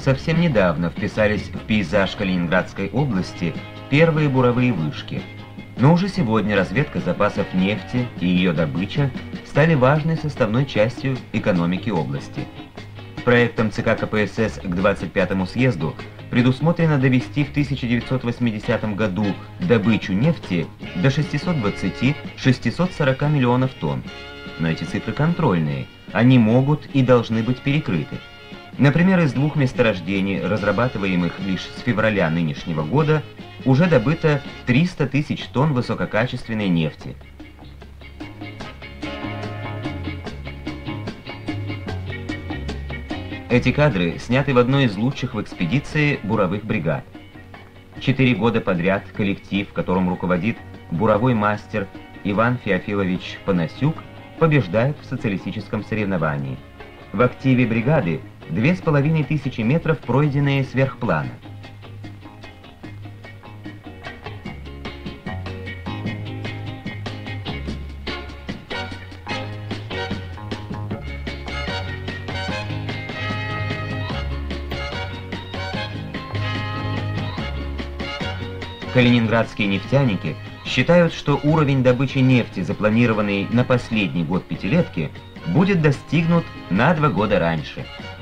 совсем недавно вписались в пейзаж Калининградской области первые буровые вышки. Но уже сегодня разведка запасов нефти и ее добыча стали важной составной частью экономики области. Проектом ЦК КПСС к 25-му съезду предусмотрено довести в 1980 году добычу нефти до 620-640 миллионов тонн. Но эти цифры контрольные, они могут и должны быть перекрыты. Например, из двух месторождений, разрабатываемых лишь с февраля нынешнего года, уже добыто 300 тысяч тонн высококачественной нефти. Эти кадры сняты в одной из лучших в экспедиции буровых бригад. 4 года подряд коллектив, которым руководит буровой мастер Иван Феофилович Панасюк, побеждает в социалистическом соревновании. В активе бригады 2500 метров, пройденные сверхплана. Калининградские нефтяники считают, что уровень добычи нефти, запланированный на последний год пятилетки, будет достигнут на 2 года раньше.